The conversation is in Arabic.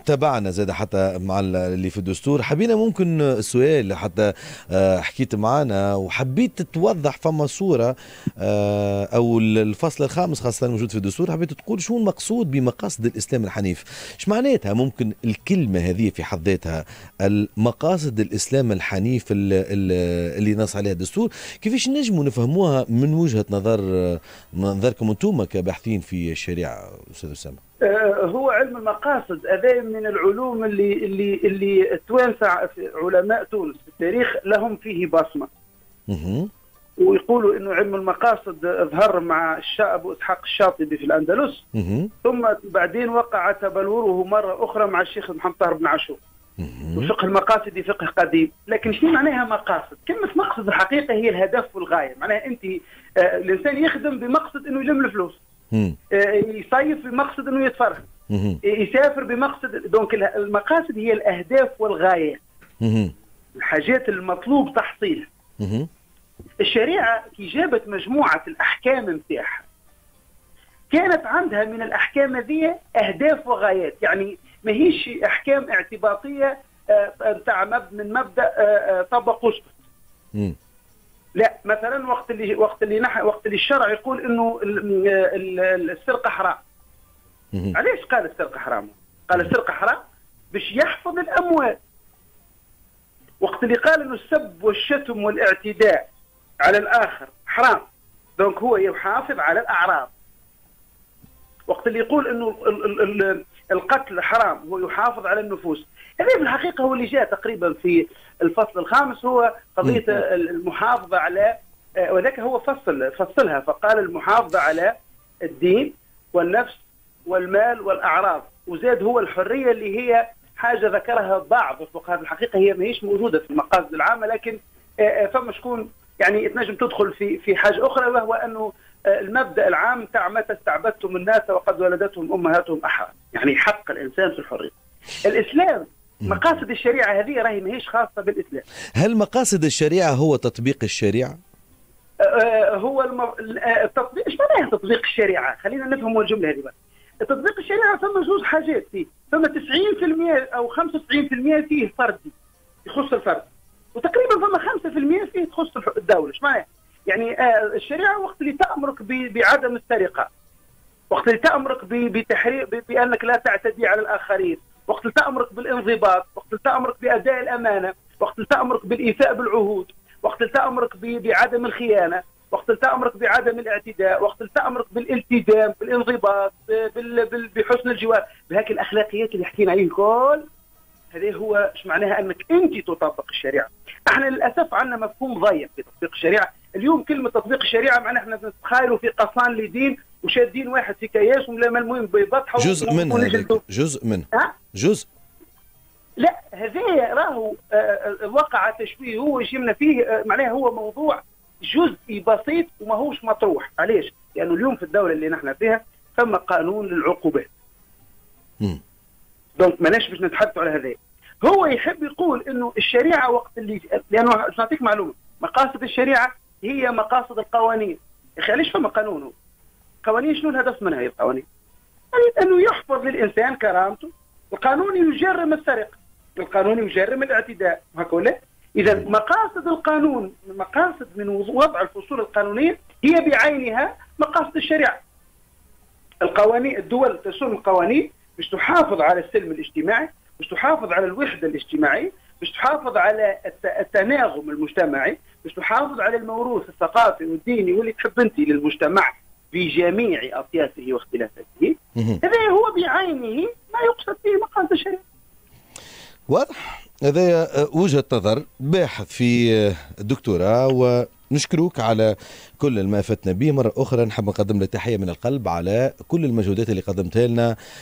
تابعنا زاد حتى مع اللي في الدستور. حبينا ممكن السؤال حتى حكيت معنا وحبيت توضح فما صورة أو الفصل الخامس خاصة موجود في الدستور، حبيت تقول شو المقصود بمقاصد الإسلام الحنيف. ايش معناتها ممكن الكلمة هذه في حد ذاتها، المقاصد الإسلام الحنيف اللي نص عليها الدستور، كيفاش نجموا نفهموها من وجهة نظركم انتم كباحثين في الشريعة أستاذ أسامة؟ هو علم المقاصد هذا من العلوم اللي توانسع في علماء تونس في التاريخ لهم فيه بصمه. ويقولوا انه علم المقاصد ظهر مع ابو اسحاق الشاطبي في الاندلس، ثم بعدين وقع تبلوره مره اخرى مع الشيخ محمد طاهر بن عاشور. وفقه المقاصد فقه قديم، لكن شنو معناها مقاصد؟ كلمه مقصد الحقيقه هي الهدف والغايه، معناها انت الانسان يخدم بمقصد انه يلم الفلوس، يصيف بمقصد انه يتفرغ، يسافر بمقصد. دونك المقاصد هي الاهداف والغايات، الحاجات المطلوب تحصيلها. الشريعه كي جابت مجموعه الاحكام نتاعها كانت عندها من الاحكام هذه اهداف وغايات، يعني ماهيش احكام اعتباطيه نتاع من مبدا طبق واسكت. لا، مثلا وقت اللي الشرع يقول انه السرقه حرام. علاش قال السرقه حرام؟ قال السرقه حرام باش يحفظ الاموال. وقت اللي قال انه السب والشتم والاعتداء على الاخر حرام، دونك هو يحافظ على الاعراض. وقت اللي يقول انه القتل حرام هو يحافظ على النفوس. هذا في الحقيقه هو اللي جاء تقريبا في الفصل الخامس، هو قضيه المحافظه على، وذاك هو فصلها فقال المحافظه على الدين والنفس والمال والاعراض، وزاد هو الحريه اللي هي حاجه ذكرها بعض الفقهاء. في الحقيقه هي ماهيش موجوده في المقاصد العامه، لكن فما شكون يعني تنجم تدخل في حاجه اخرى، وهو انه المبدا العام تاع متى استعبدتم الناس وقد ولدتهم امهاتهم احرى، يعني حق الانسان في الحريه. الاسلام مقاصد الشريعه هذه راهي ماهيش خاصه بالاسلام. هل مقاصد الشريعه هو تطبيق الشريعه؟ هو التطبيق. ايش معناها تطبيق الشريعه؟ خلينا نفهم الجمله هذه بقى. تطبيق الشريعه ثم زوج حاجات فيه، ثم 90% او 95% فيه فردي يخص الفرد، وتقريبا ثم 5% فيه تخص الدوله. ايش معناها؟ يعني الشريعه وقت اللي تامرك بعدم السرقه، وقت اللي تامرك بتحرير بانك لا تعتدي على الاخرين، وقت اللي تامرك بالانضباط، وقت اللي تامرك باداء الامانه، وقت اللي تامرك بالايفاء بالعهود، وقت اللي تامرك بعدم الخيانه، وقت اللي تامرك بعدم الاعتداء، وقت اللي تامرك بالالتزام، بالانضباط، بحسن الجوار، بهاك الاخلاقيات اللي حكينا عليه كل هذا هو ايش معناها انك انت تطبق الشريعه. احنا للاسف عندنا مفهوم ضيق في تطبيق الشريعه. اليوم كلمه تطبيق الشريعه معناها احنا نتخيلوا في قصان لدين وشادين واحد في كياس ولما المهم بيبطحوا جزء منها، جزء. لا، هذا راهو وقع تشويه هو يشمنا فيه، معناها هو موضوع جزئي بسيط وماهوش مطروح. علاش؟ لانه اليوم في الدوله اللي نحن فيها ثم قانون للعقوبات. دونك ماناش باش نتحدثوا على هذا. هو يحب يقول انه الشريعه وقت اللي، لانه نعطيك معلومه، مقاصد الشريعه هي مقاصد القوانين. يا اخي علاش فما قانون؟ هو قوانين شنو الهدف منها؟ هي القوانين يعني انه يحفظ للانسان كرامته. القانون يجرم السرقه، القانون يجرم الاعتداء، هكا ولا؟ اذا مقاصد القانون، مقاصد من وضع الفصول القانونيه هي بعينها مقاصد الشريعه. القوانين، الدول تسن القوانين باش تحافظ على السلم الاجتماعي، باش تحافظ على الوحده الاجتماعيه، باش تحافظ على التناغم المجتمعي، باش تحافظ على الموروث الثقافي والديني واللي تحب انت للمجتمع بجميع اطيافه واختلافاته. هذا هو بعينه ما يقصد به مقاصد الشريعه. واضح. هذا وجهة نظر باحث في الدكتوراه، ونشكروك على كل ما فتنا به. مرة أخرى نحب نقدم لك تحية من القلب على كل المجهودات اللي قدمتها لنا